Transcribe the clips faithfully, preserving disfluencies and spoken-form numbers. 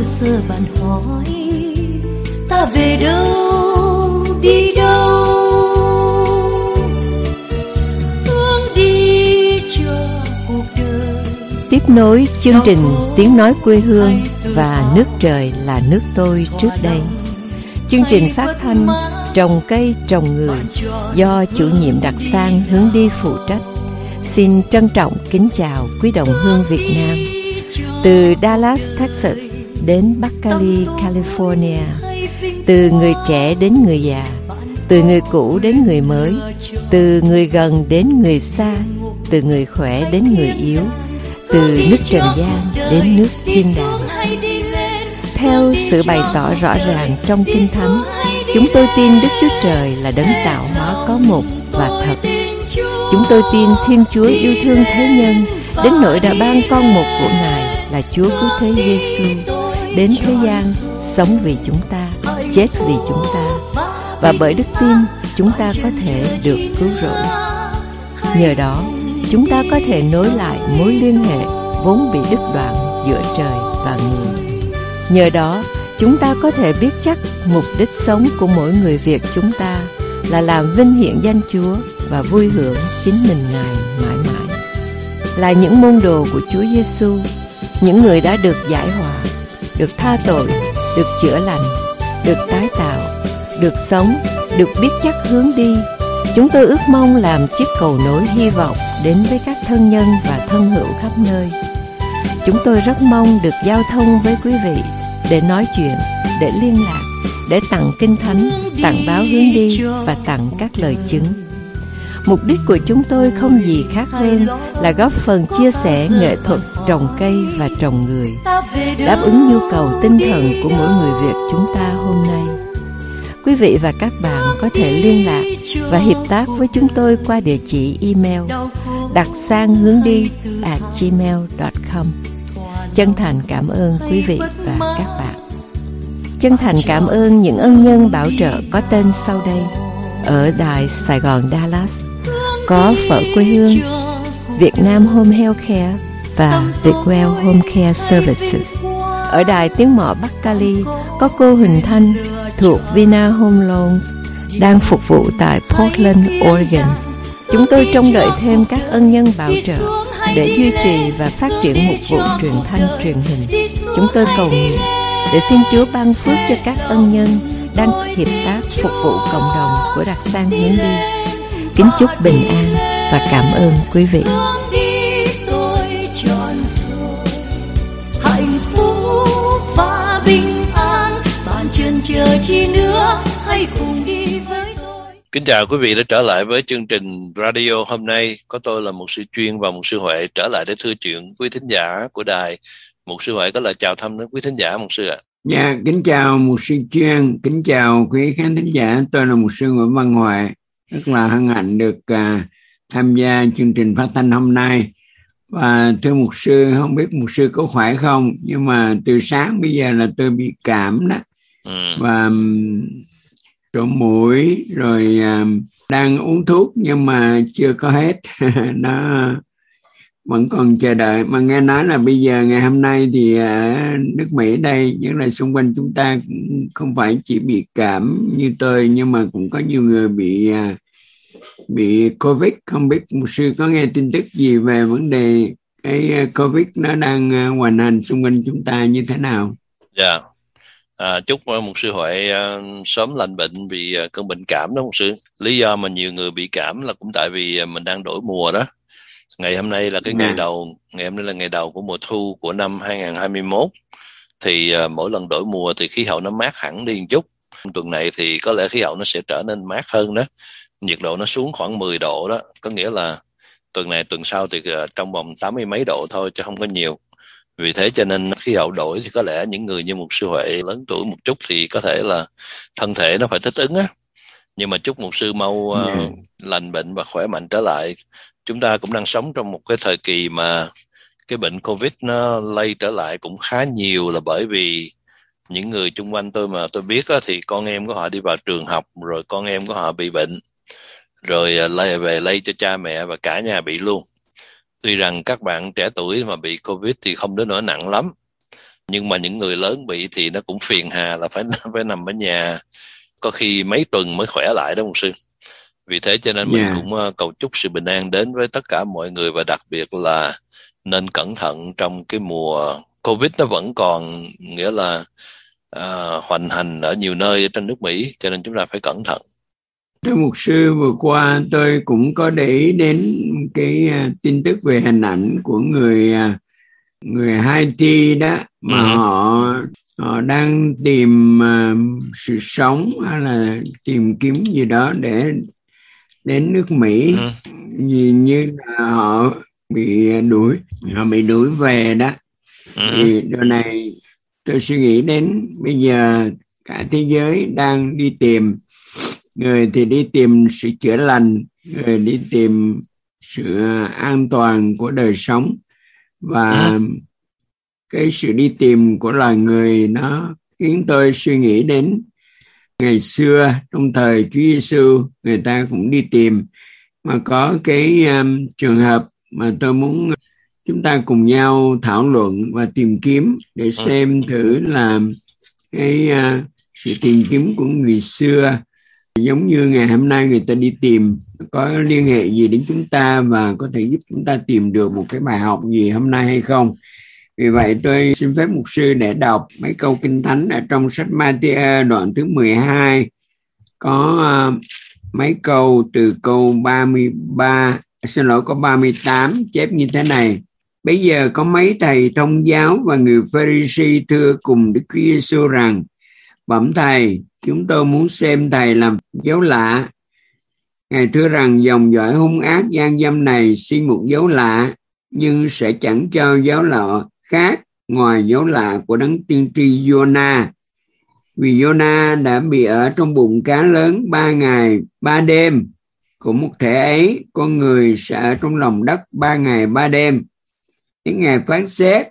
giờ bạn hỏi ta về đâu đi đâu, hướng đi cho cuộc đời. Tiếp nối chương trình Tiếng nói quê hương và Nước trời là nước tôi trước đây. Chương trình phát thanh Trồng cây trồng người do chủ nhiệm Đặc Sang hướng đi phụ trách. Xin trân trọng kính chào quý đồng hương Việt Nam. Từ Dallas, Texas đến Bắc Cali, California, từ người trẻ đến người già, từ người cũ đến người mới, từ người gần đến người xa, từ người khỏe đến người yếu, từ nước trần gian đến nước thiên đàng. Theo sự bày tỏ rõ ràng trong Kinh Thánh, chúng tôi tin Đức Chúa Trời là đấng tạo hóa có một và thật. Chúng tôi tin Thiên Chúa yêu thương thế nhân đến nỗi đã ban con một của Ngài là Chúa cứu thế Giêsu đến thế gian sống vì chúng ta, chết vì chúng ta, và bởi đức tin chúng ta có thể được cứu rỗi. Nhờ đó, chúng ta có thể nối lại mối liên hệ vốn bị đứt đoạn giữa trời và người. Nhờ đó, chúng ta có thể biết chắc mục đích sống của mỗi người Việt chúng ta là làm vinh hiển danh Chúa và vui hưởng chính mình Ngài mãi mãi. Là những môn đồ của Chúa Giêsu, những người đã được giải hòa, được tha tội, được chữa lành, được tái tạo, được sống, được biết chắc hướng đi. Chúng tôi ước mong làm chiếc cầu nối hy vọng đến với các thân nhân và thân hữu khắp nơi. Chúng tôi rất mong được giao thông với quý vị để nói chuyện, để liên lạc, để tặng Kinh Thánh, tặng báo hướng đi và tặng các lời chứng. Mục đích của chúng tôi không gì khác hơn là góp phần chia sẻ nghệ thuật trồng cây và trồng người, đáp ứng nhu cầu tinh thần của mỗi người Việt chúng ta hôm nay. Quý vị và các bạn có thể liên lạc và hiệp tác với chúng tôi qua địa chỉ email đặc sang hướng đi a còng gmail chấm com. Chân thành cảm ơn quý vị và các bạn. Chân thành cảm ơn những ân nhân bảo trợ có tên sau đây. Ở đài Sài Gòn Dallas có Phở Quê Hương, Việt Nam Home Health Care và Vietwell Home Care Services. Ở đài Tiếng Mọ Bắc Cali có cô Huỳnh Thanh thuộc Vina Home Loans đang phục vụ tại Portland, Oregon. Chúng tôi trông đợi thêm các ân nhân bảo trợ để duy trì và phát triển mục vụ truyền thanh truyền hình. Chúng tôi cầu nguyện để xin Chúa ban phước cho các ân nhân đang hiệp tác phục vụ cộng đồng của Đặc Sang hướng đi. Kính chúc bình an và cảm ơn quý vị. Hạnh phúc và bình an, bạn chần chờ chi nữa, hãy cùng đi với tôi. Kính chào quý vị đã trở lại với chương trình radio hôm nay. Có tôi là mục sư Chuyên và mục sư Huệ trở lại để thưa chuyện quý thính giả của đài. Mục sư Huệ có lời chào thăm đến quý thính giả, mục sư ạ. Dạ, kính chào mục sư Chuyên, kính chào quý khán thính giả. Tôi là mục sư Nguyễn Văn Huệ, rất là hân hạnh được uh, tham gia chương trình phát thanh hôm nay. Và thưa mục sư, không biết mục sư có khỏe không, nhưng mà từ sáng bây giờ là tôi bị cảm đó, ừ. và um, trổ mũi rồi uh, đang uống thuốc nhưng mà chưa có hết. Nó vẫn còn chờ đợi. Mà nghe nói là bây giờ ngày hôm nay thì ở nước Mỹ đây, nhất là xung quanh chúng ta, cũng không phải chỉ bị cảm như tôi, nhưng mà cũng có nhiều người bị bị Covid. Không biết một sư có nghe tin tức gì về vấn đề cái Covid nó đang hoành hành xung quanh chúng ta như thế nào? Dạ, yeah. à, chúc một sư Huệ uh, sớm lành bệnh vì uh, cơn bệnh cảm đó một sư. Lý do mà nhiều người bị cảm là cũng tại vì uh, mình đang đổi mùa đó. Ngày hôm nay là cái ngày đầu, ngày hôm nay là ngày đầu của mùa thu của năm hai không hai mốt. Thì uh, mỗi lần đổi mùa thì khí hậu nó mát hẳn đi một chút. Tuần này thì có lẽ khí hậu nó sẽ trở nên mát hơn đó. Nhiệt độ nó xuống khoảng mười độ đó. Có nghĩa là tuần này tuần sau thì uh, trong vòng tám mươi mấy độ thôi chứ không có nhiều. Vì thế cho nên khí hậu đổi thì có lẽ những người như một sư Huệ lớn tuổi một chút thì có thể là thân thể nó phải thích ứng á. Nhưng mà chúc một sư mau uh, yeah. lành bệnh và khỏe mạnh trở lại. Chúng ta cũng đang sống trong một cái thời kỳ mà cái bệnh Covid nó lây trở lại cũng khá nhiều, là bởi vì những người chung quanh tôi mà tôi biết á, thì con em của họ đi vào trường học, rồi con em của họ bị bệnh, rồi lây về lây cho cha mẹ và cả nhà bị luôn. Tuy rằng các bạn trẻ tuổi mà bị Covid thì không đến nỗi nặng lắm, Nhưng mà những người lớn bị thì nó cũng phiền hà là phải phải nằm ở nhà, có khi mấy tuần mới khỏe lại đó mục sư. Vì thế cho nên mình Yeah. cũng uh, cầu chúc sự bình an đến với tất cả mọi người, và đặc biệt là nên cẩn thận trong cái mùa Covid, nó vẫn còn nghĩa là uh, hoành hành ở nhiều nơi ở trên nước Mỹ, cho nên chúng ta phải cẩn thận. Thưa mục sư, vừa qua tôi cũng có để ý đến cái uh, tin tức về hình ảnh của người uh, người Haiti đó, mà Ừ. họ họ đang tìm uh, sự sống hay là tìm kiếm gì đó để đến nước Mỹ, Ừ. vì như là họ bị đuổi họ bị đuổi về đó. Ừ. Thì điều này tôi suy nghĩ đến bây giờ cả thế giới đang đi tìm, người thì đi tìm sự chữa lành, người đi tìm sự an toàn của đời sống, và Ừ. cái sự đi tìm của loài người nó khiến tôi suy nghĩ đến ngày xưa trong thời Chúa Giêsu, người ta cũng đi tìm. Mà có cái um, trường hợp mà tôi muốn chúng ta cùng nhau thảo luận và tìm kiếm để xem thử là cái uh, sự tìm kiếm của người xưa giống như ngày hôm nay người ta đi tìm có liên hệ gì đến chúng ta và có thể giúp chúng ta tìm được một cái bài học gì hôm nay hay không. Vì vậy tôi xin phép mục sư để đọc mấy câu kinh thánh ở trong sách Ma-thi-ơ đoạn thứ mười hai, có uh, mấy câu từ câu ba mươi ba, xin lỗi, có ba mươi tám chép như thế này: Bây giờ có mấy thầy thông giáo và người Pha-ri-si thưa cùng Đức Chúa Giêsu rằng: Bẩm thầy, chúng tôi muốn xem thầy làm dấu lạ. Ngài thưa rằng dòng dõi hung ác gian dâm này xin một dấu lạ, nhưng sẽ chẳng cho dấu lạ khác ngoài dấu lạ của đấng tiên tri Giô-na. Vì Giô-na đã bị ở trong bụng cá lớn ba ngày ba đêm, cũng một thể ấy con người sẽ ở trong lòng đất ba ngày ba đêm. Đến ngày phán xét,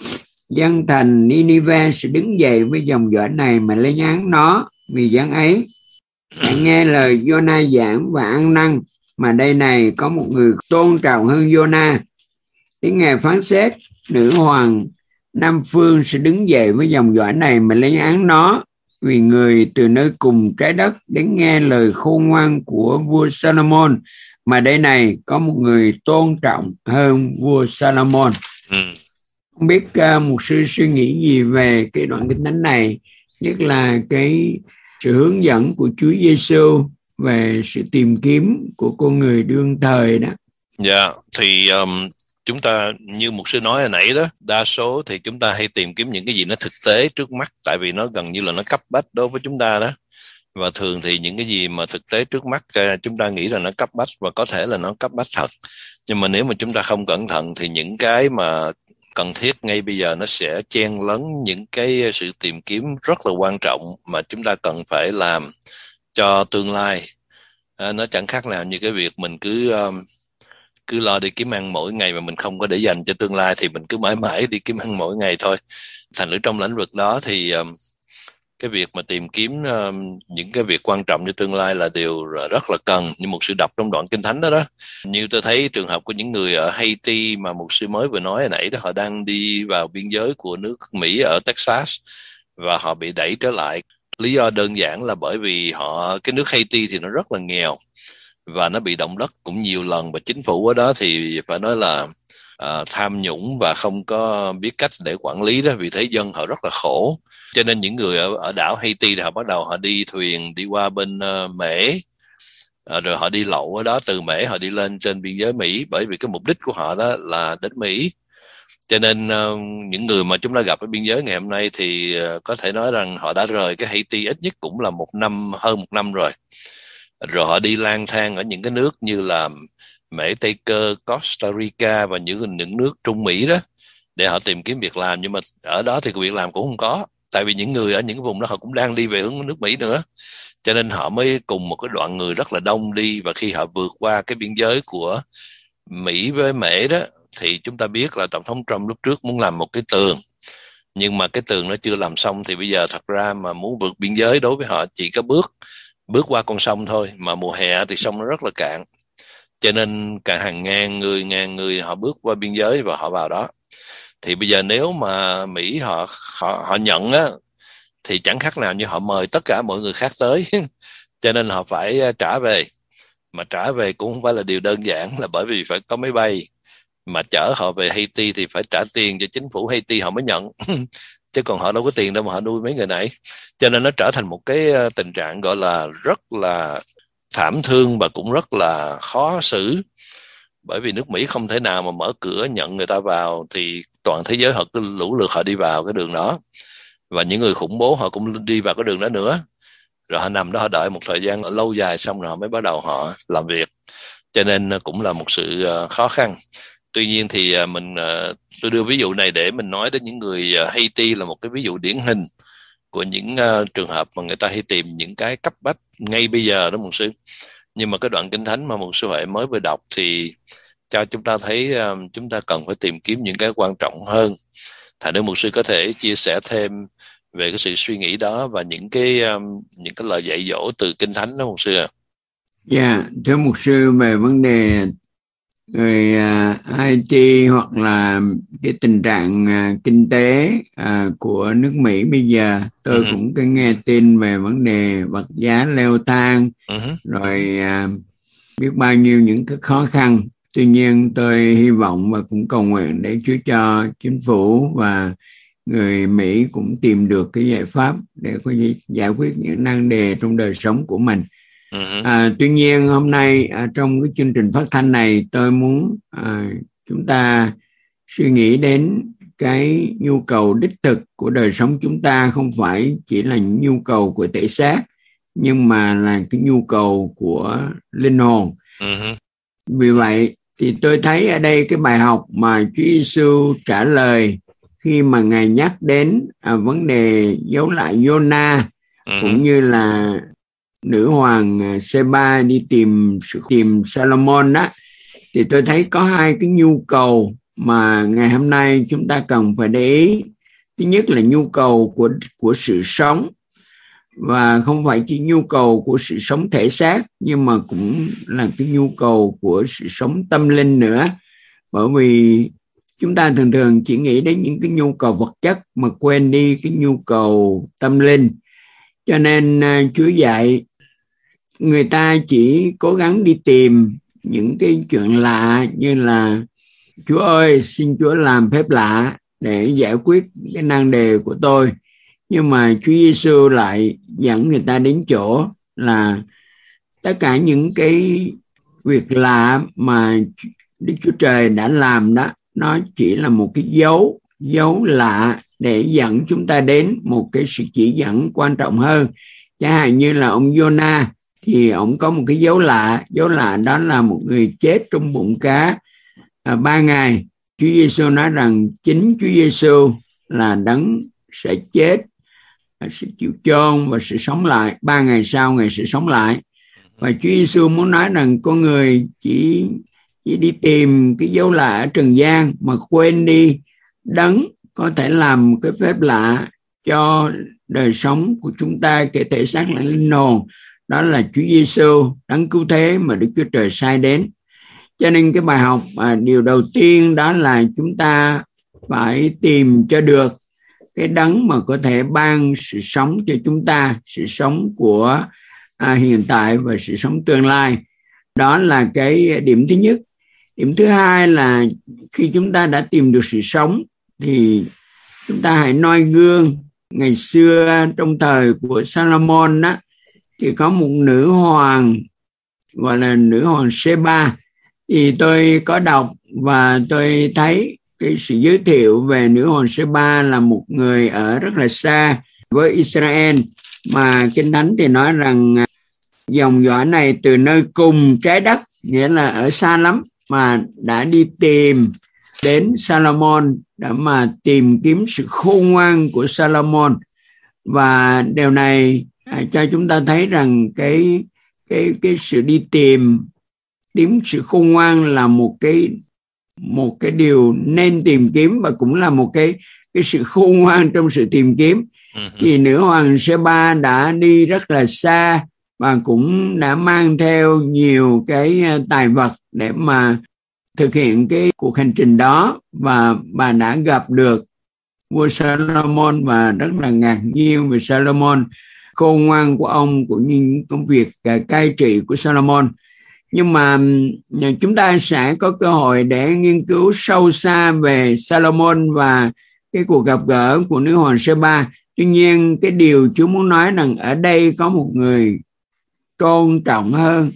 dân thành Ninive sẽ đứng dậy với dòng dõi này mà lên án nó, vì dân ấy hãy nghe lời Giô-na giảng và ăn năn, mà đây này có một người tôn trọng hơn Giô-na. Đến ngày phán xét, nữ hoàng Nam Phương sẽ đứng dậy với dòng dõi này mà lên án nó, vì người từ nơi cùng trái đất đến nghe lời khôn ngoan của vua Salomon, mà đây này có một người tôn trọng hơn vua Salomon. Ừ. Không biết uh, mục sư suy nghĩ gì về cái đoạn kinh thánh này, nhất là cái sự hướng dẫn của Chúa Giêsu về sự tìm kiếm của con người đương thời đó. Dạ, yeah, thì um, chúng ta như mục sư nói hồi nãy đó, đa số thì chúng ta hay tìm kiếm những cái gì nó thực tế trước mắt, tại vì nó gần như là nó cấp bách đối với chúng ta đó. Và thường thì những cái gì mà thực tế trước mắt chúng ta nghĩ là nó cấp bách, và có thể là nó cấp bách thật. Nhưng mà nếu mà chúng ta không cẩn thận thì những cái mà cần thiết ngay bây giờ nó sẽ chen lấn những cái sự tìm kiếm rất là quan trọng mà chúng ta cần phải làm cho tương lai. À, nó chẳng khác nào như cái việc mình cứ um, cứ lo đi kiếm ăn mỗi ngày mà mình không có để dành cho tương lai, thì mình cứ mãi mãi đi kiếm ăn mỗi ngày thôi. Thành thử trong lĩnh vực đó thì um, cái việc mà tìm kiếm um, những cái việc quan trọng cho tương lai là điều rất là cần, như một sư đọc trong đoạn kinh thánh đó đó. Như tôi thấy trường hợp của những người ở Haiti mà một sư mới vừa nói hồi nãy đó, họ đang đi vào biên giới của nước Mỹ ở Texas và họ bị đẩy trở lại. Lý do đơn giản là bởi vì họ cái nước Haiti thì nó rất là nghèo và nó bị động đất cũng nhiều lần, và chính phủ ở đó thì phải nói là uh, tham nhũng và không có biết cách để quản lý đó. Vì thế dân họ rất là khổ, cho nên những người ở, ở đảo Haiti thì họ bắt đầu họ đi thuyền đi qua bên uh, Mễ, uh, rồi họ đi lậu ở đó, từ Mễ họ đi lên trên biên giới Mỹ, bởi vì cái mục đích của họ đó là đến Mỹ. Cho nên uh, những người mà chúng ta gặp ở biên giới ngày hôm nay thì uh, có thể nói rằng họ đã rời cái Haiti ít nhất cũng là một năm, hơn một năm rồi. Rồi họ đi lang thang ở những cái nước như là Mễ, Tây Cơ, Costa Rica và những, những nước Trung Mỹ đó để họ tìm kiếm việc làm. Nhưng mà ở đó thì việc làm cũng không có, tại vì những người ở những vùng đó họ cũng đang đi về hướng nước Mỹ nữa. Cho nên họ mới cùng một cái đoạn người rất là đông đi, và khi họ vượt qua cái biên giới của Mỹ với Mễ đó thì chúng ta biết là Tổng thống Trump lúc trước muốn làm một cái tường, nhưng mà cái tường nó chưa làm xong. Thì bây giờ thật ra mà muốn vượt biên giới đối với họ chỉ có bước bước qua con sông thôi, mà mùa hè thì sông nó rất là cạn, cho nên cả hàng ngàn người ngàn người họ bước qua biên giới và họ vào đó. Thì bây giờ nếu mà Mỹ họ họ, họ nhận á, thì chẳng khác nào như họ mời tất cả mọi người khác tới. Cho nên họ phải trả về. Mà trả về cũng không phải là điều đơn giản, là bởi vì phải có máy bay. Mà chở họ về Haiti thì phải trả tiền cho chính phủ Haiti họ mới nhận. Chứ còn họ đâu có tiền đâu mà họ nuôi mấy người này. Cho nên nó trở thành một cái tình trạng gọi là rất là thảm thương và cũng rất là khó xử. Bởi vì nước Mỹ không thể nào mà mở cửa nhận người ta vào, thì toàn thế giới họ cứ lũ lượt họ đi vào cái đường đó. Và những người khủng bố họ cũng đi vào cái đường đó nữa. Rồi họ nằm đó họ đợi một thời gian lâu dài, xong rồi họ mới bắt đầu họ làm việc. Cho nên cũng là một sự khó khăn. Tuy nhiên thì mình tôi đưa ví dụ này để mình nói đến những người Haiti là một cái ví dụ điển hình của những trường hợp mà người ta hay tìm những cái cấp bách ngay bây giờ đó mục sư. Nhưng mà cái đoạn Kinh Thánh mà mục sư Huệ mới vừa đọc thì cho chúng ta thấy chúng ta cần phải tìm kiếm những cái quan trọng hơn. Thành nếu mục sư có thể chia sẻ thêm về cái sự suy nghĩ đó và những cái những cái lời dạy dỗ từ Kinh Thánh đó mục sư ạ. Dạ, yeah, thưa mục sư, về vấn đề người uh, Haiti hoặc là cái tình trạng uh, kinh tế uh, của nước Mỹ bây giờ, tôi uh-huh. cũng có nghe tin về vấn đề vật giá leo thang, uh-huh. rồi uh, biết bao nhiêu những cái khó khăn. Tuy nhiên tôi hy vọng và cũng cầu nguyện để Chúa cho chính phủ và người Mỹ cũng tìm được cái giải pháp để có thể giải quyết những nan đề trong đời sống của mình. À, tuy nhiên hôm nay à, trong cái chương trình phát thanh này tôi muốn à, chúng ta suy nghĩ đến cái nhu cầu đích thực của đời sống chúng ta, không phải chỉ là nhu cầu của thể xác, nhưng mà là cái nhu cầu của linh hồn. Uh-huh. Vì vậy thì tôi thấy ở đây cái bài học mà Chúa Giêsu trả lời khi mà Ngài nhắc đến à, vấn đề giấu lại Jonah, uh-huh. cũng như là nữ hoàng Seba đi tìm tìm Salomon đó, thì tôi thấy có hai cái nhu cầu mà ngày hôm nay chúng ta cần phải để ý. Thứ nhất là nhu cầu của của sự sống, và không phải chỉ nhu cầu của sự sống thể xác, nhưng mà cũng là cái nhu cầu của sự sống tâm linh nữa. Bởi vì chúng ta thường thường chỉ nghĩ đến những cái nhu cầu vật chất mà quên đi cái nhu cầu tâm linh. Cho nên Chúa dạy người ta chỉ cố gắng đi tìm những cái chuyện lạ, như là Chúa ơi, xin Chúa làm phép lạ để giải quyết cái nan đề của tôi. Nhưng mà Chúa Giêsu lại dẫn người ta đến chỗ là tất cả những cái việc lạ mà Đức Chúa Trời đã làm đó, nó chỉ là một cái dấu dấu lạ để dẫn chúng ta đến một cái sự chỉ dẫn quan trọng hơn. Chẳng hạn như là ông Jonah thì ông có một cái dấu lạ, dấu lạ đó là một người chết trong bụng cá à, ba ngày. Chúa Giêsu nói rằng chính Chúa Giêsu là đấng sẽ chết, sẽ chịu chôn và sẽ sống lại, ba ngày sau Ngài sẽ sống lại. Và Chúa Giêsu muốn nói rằng con người chỉ chỉ đi tìm cái dấu lạ ở trần gian mà quên đi đấng có thể làm một cái phép lạ cho đời sống của chúng ta, kể thể xác lẫn linh hồn. Đó là Chúa Giêsu, đấng cứu thế mà Đức Chúa Trời sai đến. Cho nên cái bài học à, điều đầu tiên đó là chúng ta phải tìm cho được cái đấng mà có thể ban sự sống cho chúng ta, sự sống của à, hiện tại và sự sống tương lai. Đó là cái điểm thứ nhất. Điểm thứ hai là khi chúng ta đã tìm được sự sống thì chúng ta hãy noi gương. Ngày xưa trong thời của Salomon đó, thì có một nữ hoàng gọi là nữ hoàng Seba. Thì tôi có đọc và tôi thấy cái sự giới thiệu về nữ hoàng Seba là một người ở rất là xa với Israel, mà Kinh Thánh thì nói rằng dòng dõi này từ nơi cùng trái đất, nghĩa là ở xa lắm, mà đã đi tìm đến Salomon để mà tìm kiếm sự khôn ngoan của Salomon. Và điều này à, cho chúng ta thấy rằng cái cái cái sự đi tìm tìm sự khôn ngoan là một cái một cái điều nên tìm kiếm, và cũng là một cái cái sự khôn ngoan trong sự tìm kiếm. Thì nữ hoàng Seba đã đi rất là xa và cũng đã mang theo nhiều cái tài vật để mà thực hiện cái cuộc hành trình đó, và bà đã gặp được vua Solomon và rất là ngạc nhiên về Solomon, khôn ngoan của ông cũng như những công việc cai trị của Solomon. Nhưng mà chúng ta sẽ có cơ hội để nghiên cứu sâu xa về Solomon và cái cuộc gặp gỡ của nữ hoàng Sê-ba. Tuy nhiên cái điều Chúa muốn nói rằng ở đây có một người tôn trọng hơn,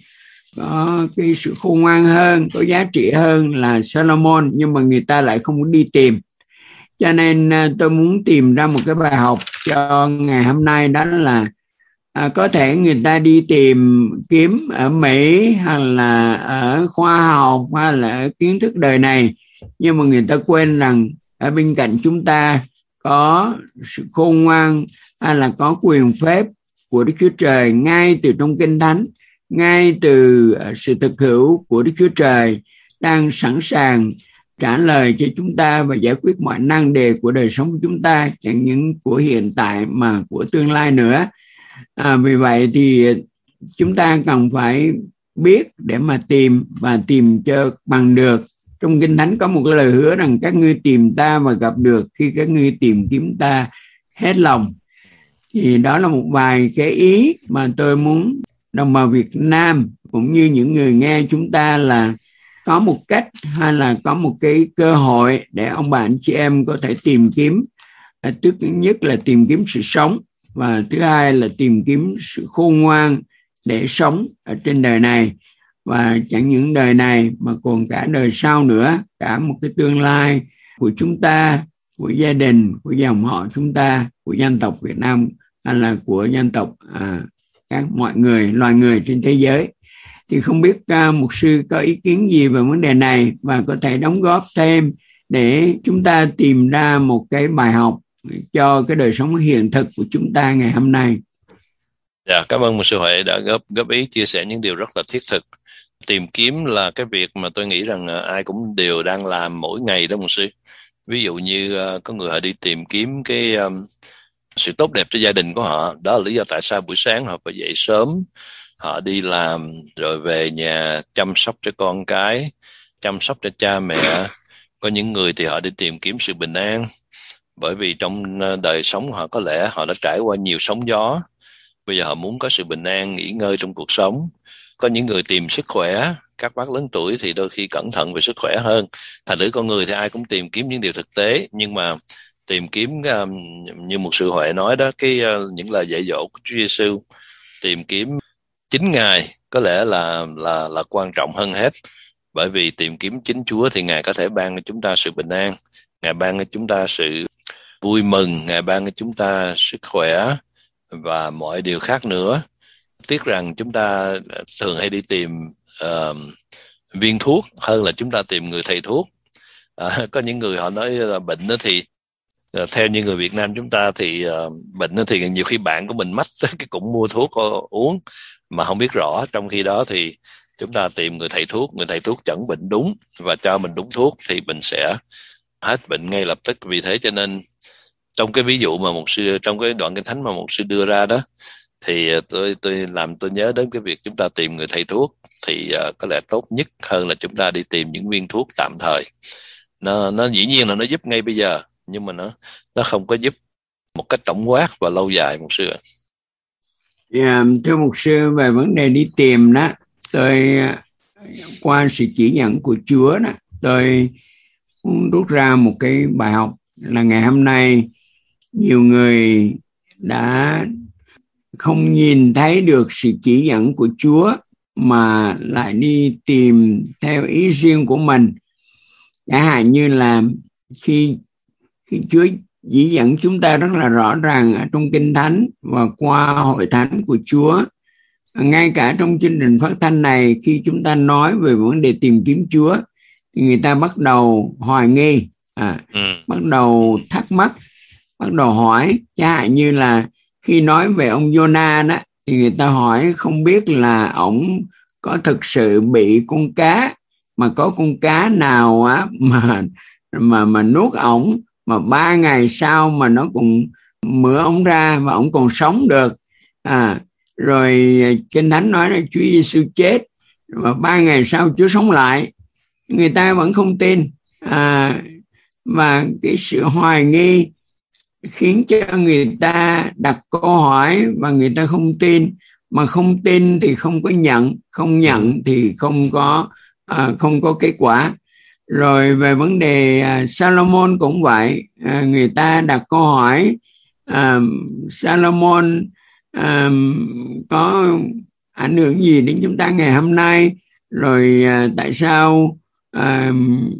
có cái sự khôn ngoan hơn, có giá trị hơn là Solomon, nhưng mà người ta lại không muốn đi tìm. Cho nên tôi muốn tìm ra một cái bài học cho ngày hôm nay, đó là à, có thể người ta đi tìm kiếm ở Mỹ hay là ở khoa học hay là ở kiến thức đời này, nhưng mà người ta quên rằng ở bên cạnh chúng ta có sự khôn ngoan hay là có quyền phép của Đức Chúa Trời ngay từ trong Kinh Thánh, ngay từ sự thực hữu của Đức Chúa Trời đang sẵn sàng trả lời cho chúng ta và giải quyết mọi nan đề của đời sống của chúng ta, chẳng những của hiện tại mà của tương lai nữa. À, vì vậy thì chúng ta cần phải biết để mà tìm và tìm cho bằng được. Trong Kinh Thánh có một cái lời hứa rằng các ngươi tìm ta và gặp được khi các ngươi tìm kiếm ta hết lòng. Thì đó là một vài cái ý mà tôi muốn đồng bào Việt Nam cũng như những người nghe chúng ta là có một cách hay là có một cái cơ hội để ông bà anh chị em có thể tìm kiếm. Thứ nhất là tìm kiếm sự sống, và thứ hai là tìm kiếm sự khôn ngoan để sống ở trên đời này, và chẳng những đời này mà còn cả đời sau nữa, cả một cái tương lai của chúng ta, của gia đình, của dòng họ chúng ta, của dân tộc Việt Nam hay là của dân tộc à, các mọi người, loài người trên thế giới. Thì không biết uh, mục sư có ý kiến gì về vấn đề này và có thể đóng góp thêm để chúng ta tìm ra một cái bài học cho cái đời sống hiện thực của chúng ta ngày hôm nay. Dạ, cảm ơn mục sư Huệ đã góp góp ý chia sẻ những điều rất là thiết thực. Tìm kiếm là cái việc mà tôi nghĩ rằng ai cũng đều đang làm mỗi ngày đó mục sư. Ví dụ như uh, có người họ đi tìm kiếm cái um, sự tốt đẹp cho gia đình của họ. Đó là lý do tại sao buổi sáng họ phải dậy sớm, họ đi làm rồi về nhà chăm sóc cho con cái, chăm sóc cho cha mẹ. Có những người thì họ đi tìm kiếm sự bình an, bởi vì trong đời sống họ có lẽ họ đã trải qua nhiều sóng gió, bây giờ họ muốn có sự bình an, nghỉ ngơi trong cuộc sống. Có những người tìm sức khỏe, các bác lớn tuổi thì đôi khi cẩn thận về sức khỏe hơn. Thành thử con người thì ai cũng tìm kiếm những điều thực tế, nhưng mà tìm kiếm um, như một sư Huệ nói đó, cái uh, những lời dạy dỗ của Chúa Giêsu, tìm kiếm chính Ngài có lẽ là là là quan trọng hơn hết. Bởi vì tìm kiếm chính Chúa thì Ngài có thể ban cho chúng ta sự bình an, Ngài ban cho chúng ta sự vui mừng, Ngài ban cho chúng ta sức khỏe và mọi điều khác nữa. Tiếc rằng chúng ta thường hay đi tìm uh, viên thuốc hơn là chúng ta tìm người thầy thuốc. Uh, có những người họ nói là bệnh đó thì uh, theo như người Việt Nam chúng ta thì uh, bệnh đó thì nhiều khi bạn của mình mách cái cũng mua thuốc uống mà không biết rõ. Trong khi đó thì chúng ta tìm người thầy thuốc, người thầy thuốc chẩn bệnh đúng và cho mình đúng thuốc thì mình sẽ hết bệnh ngay lập tức. Vì thế cho nên trong cái ví dụ mà một sư, trong cái đoạn Kinh Thánh mà một sư đưa ra đó, thì tôi tôi làm tôi nhớ đến cái việc chúng ta tìm người thầy thuốc thì uh, có lẽ tốt nhất hơn là chúng ta đi tìm những viên thuốc tạm thời. Nó nó dĩ nhiên là nó giúp ngay bây giờ, nhưng mà nó nó không có giúp một cách tổng quát và lâu dài, mục sư ạ. Yeah, thưa mục sư, về vấn đề đi tìm đó, tôi qua sự chỉ dẫn của Chúa đó, tôi muốn rút ra một cái bài học là ngày hôm nay nhiều người đã không nhìn thấy được sự chỉ dẫn của Chúa mà lại đi tìm theo ý riêng của mình. Chẳng hạn như là khi, khi Chúa chỉ dẫn chúng ta rất là rõ ràng ở trong Kinh Thánh và qua hội thánh của Chúa, ngay cả trong chương trình phát thanh này, khi chúng ta nói về vấn đề tìm kiếm Chúa thì người ta bắt đầu hoài nghi, à, ừ. bắt đầu thắc mắc, bắt đầu hỏi. Chẳng hạn như là khi nói về ông Jonah đó, thì người ta hỏi không biết là ông có thực sự bị con cá, mà có con cá nào á mà mà mà nuốt ổng, mà ba ngày sau mà nó cũng mửa ổng ra và ổng còn sống được. À, rồi Kinh Thánh nói là Chúa Giêsu chết và ba ngày sau Chúa sống lại. người ta vẫn không tin. À, và cái sự hoài nghi khiến cho người ta đặt câu hỏi và người ta không tin. Mà không tin thì không có nhận, không nhận thì không có à, không có kết quả. Rồi về vấn đề à, Salomon cũng vậy. À, người ta đặt câu hỏi à, Salomon à, có ảnh hưởng gì đến chúng ta ngày hôm nay? Rồi à, tại sao à,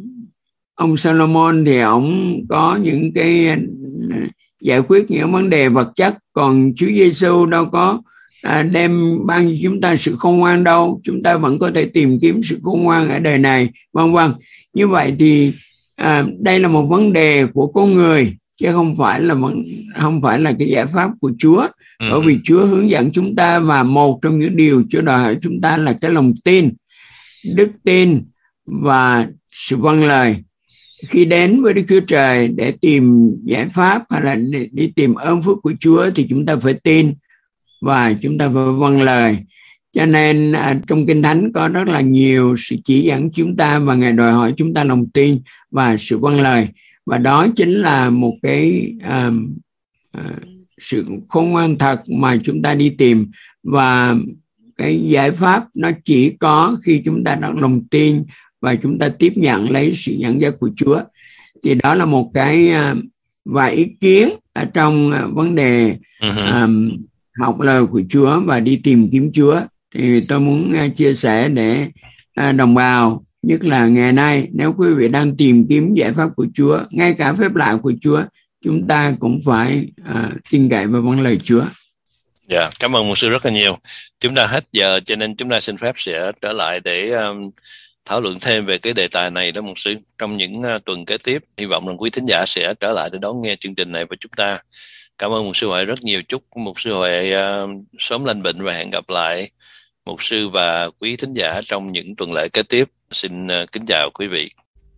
ông Salomon thì ông có những cái giải quyết những vấn đề vật chất, còn Chúa Giêsu đâu có à, đem ban cho chúng ta sự khôn ngoan đâu. Chúng ta vẫn có thể tìm kiếm sự khôn ngoan ở đời này, vân vân. Như vậy thì à, đây là một vấn đề của con người, chứ không phải là không phải là cái giải pháp của Chúa. Ừ. Bởi vì Chúa hướng dẫn chúng ta, và một trong những điều Chúa đòi hỏi chúng ta là cái lòng tin, đức tin và sự vâng lời. Khi đến với Đức Chúa Trời để tìm giải pháp hay là để, để tìm ơn phước của Chúa thì chúng ta phải tin và chúng ta phải vâng lời. Cho nên à, trong Kinh Thánh có rất là nhiều sự chỉ dẫn chúng ta, và Ngài đòi hỏi chúng ta lòng tin và sự vâng lời. Và đó chính là một cái à, à, sự khôn ngoan thật mà chúng ta đi tìm. Và cái giải pháp nó chỉ có khi chúng ta đặt lòng tin và chúng ta tiếp nhận lấy sự dẫn dắt của Chúa. Thì đó là một cái uh, vài ý kiến ở trong uh, vấn đề um, học lời của Chúa và đi tìm kiếm Chúa. Thì tôi muốn uh, chia sẻ để uh, đồng bào, nhất là ngày nay, nếu quý vị đang tìm kiếm giải pháp của Chúa, ngay cả phép lạ của Chúa, chúng ta cũng phải uh, tin cậy vào vâng lời Chúa. Dạ, yeah, cảm ơn mục sư rất là nhiều. Chúng ta hết giờ, cho nên chúng ta xin phép sẽ trở lại để um, thảo luận thêm về cái đề tài này đó mục sư trong những uh, tuần kế tiếp. Hy vọng rằng quý thính giả sẽ trở lại để đón nghe chương trình này với chúng ta. Cảm ơn mục sư Huệ rất nhiều. Chúc mục sư Huệ uh, sớm lành bệnh và hẹn gặp lại mục sư và quý thính giả trong những tuần lễ kế tiếp. Xin uh, kính chào quý vị.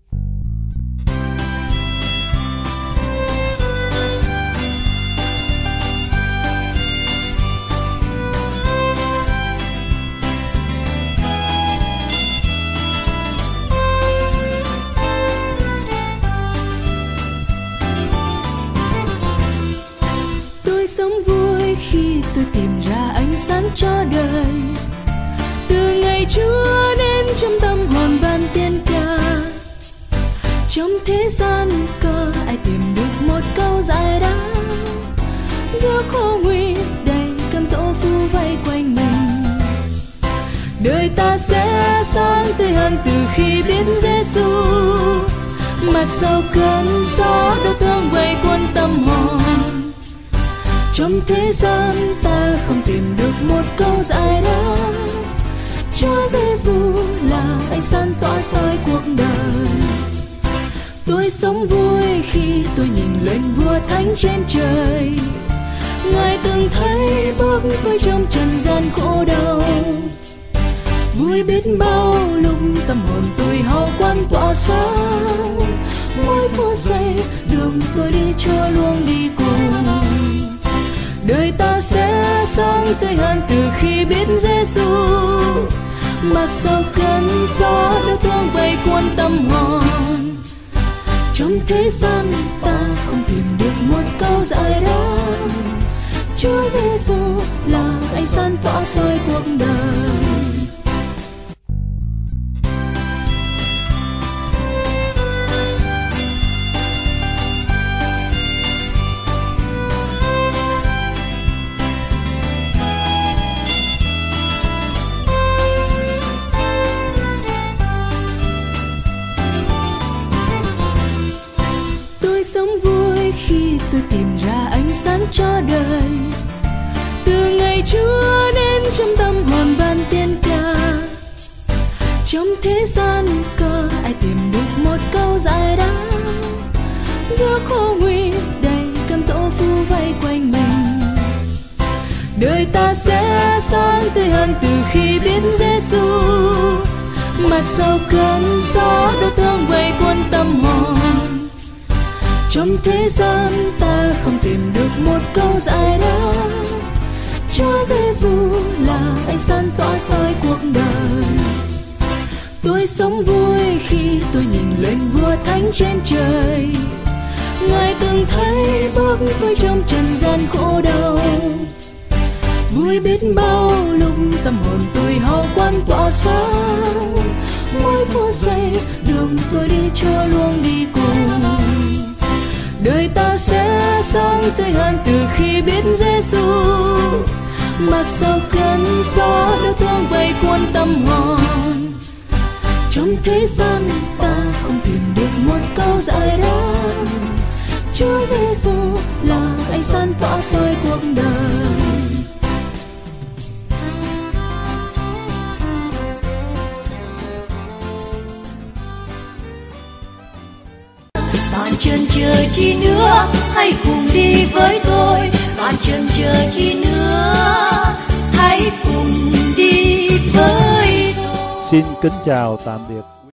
Sống vui khi tôi tìm ra ánh sáng cho đời. Từ ngày Chúa đến trong tâm hồn ban tiên ca, trong thế gian có ai tìm được một câu giải đáp. Giữa khổ nguy đầy cam dỗ vu vây quanh mình, đời ta sẽ sáng tươi hơn từ khi biết Giêsu. Mặt sau cơn gió đau thương vây quanh tâm hồn. Trong thế gian ta không tìm được một câu giải đáp. Chúa Giêsu là ánh sáng tỏa soi cuộc đời. Tôi sống vui khi tôi nhìn lên vua thánh trên trời. Ngài từng thấy bước tôi trong trần gian khổ đau. Vui biết bao lúc tâm hồn tôi hào quang tỏa sáng. Mỗi phút giây đường tôi đi Chúa luôn đi cùng. Đời ta sẽ sáng tươi hơn từ khi biết Giêsu. Mà sau cơn gió đau thương vây quanh tâm hồn. Trong thế gian ta không tìm được một câu giải đáp. Chúa Giêsu là ánh sáng tỏa soi cuộc đời. Sống vui khi tôi tìm ra ánh sáng cho đời. Từ ngày Chúa đến trong tâm hồn ban tiên ca, trong thế gian có ai tìm được một câu giải đáp. Giữa khổ nguy đầy cam dỗ vu vây quanh mình, đời ta sẽ sáng tươi hơn từ khi biết Giêsu. Mặt sau cơn gió đau thương vây quanh tâm hồn. Trong thế gian ta không tìm được một câu giải đáp. Chúa Giêsu là ánh sáng tỏa soi cuộc đời. Tôi sống vui khi tôi nhìn lên vua thánh trên trời. Ngài từng thấy bước tôi trong trần gian khổ đau. Vui biết bao lúc tâm hồn tôi hào quang tỏa sáng. Mỗi phút giây đường tôi đi Chúa luôn đi cùng. Đời ta sẽ sống tươi hơn từ khi biết Giêsu. Mà sau cơn gió đã thương vây quanh tâm hồn. Trong thế gian ta không tìm được một câu giải đáp. Chúa Giêsu là ánh sáng tỏa soi cuộc đời. Bạn chần chờ chi nữa, hãy cùng đi với tôi. Bạn chần chờ chi nữa, hãy cùng đi với tôi. Xin kính chào tạm biệt.